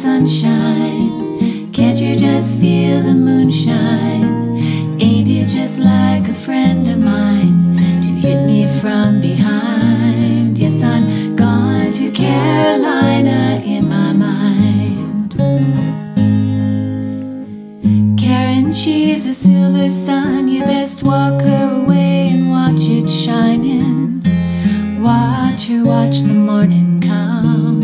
sunshine? Can't you just feel the moonshine? Ain't it just like a friend of mine to hit me from behind? Yes, I'm gone to Carolina in my mind. Karen, she's a silver sun. You best walk her away and watch it shining. Watch her watch the morning come.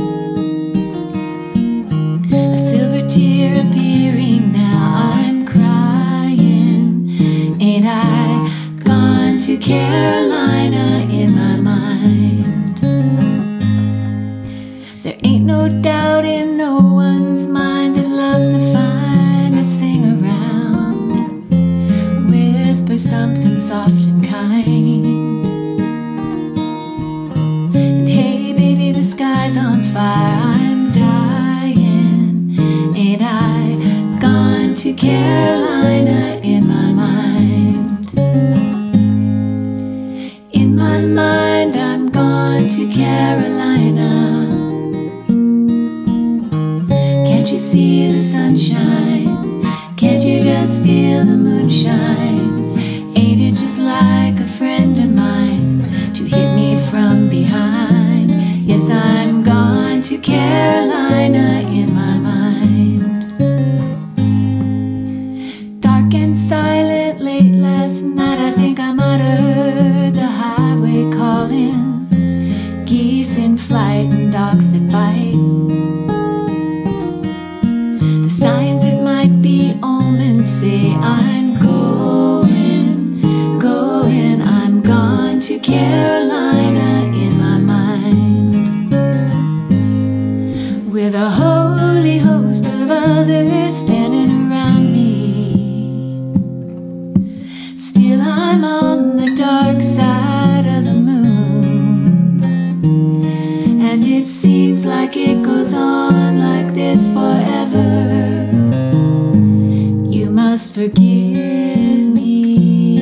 A silver tear appearing now. I'm crying. Ain't I gone to Carolina in my mind? There ain't no doubt in no one's mind that love's the finest thing around. Whisper something soft and kind. The sky's on fire, I'm dying. Ain't I gone to Carolina in my mind? In my mind, I'm gone to Carolina. Can't you see the sunshine? Can't you just feel the moonshine? Ain't it just like a friend of mine to hit me from behind? Yes, I'm gone to Carolina in my mind. Dark and silent late last night, I think I might have heard the highway calling. Geese in flight and dogs that bite. The signs that might be omens say I'm going, going. I'm gone to Carolina in my mind. With a holy host of others standing around me, still I'm on the dark side of the moon. And it seems like it goes on like this forever. You must forgive me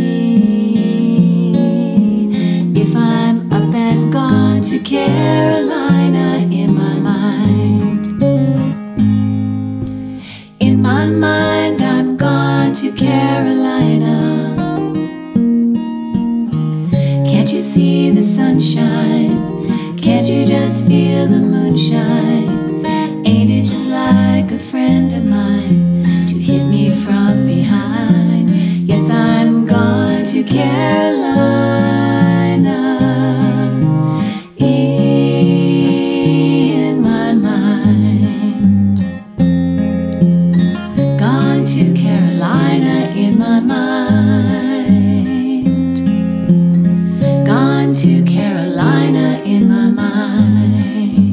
if I'm up and gone to Carolina in my mind. In my mind, I'm gone to Carolina. Can't you see the sunshine? Can't you just feel the moonshine? Ain't it just like a friend of mine to hit me from behind? Yes, I'm gone to Carolina. In my mind, gone to Carolina in my mind, gone to Carolina in my mind.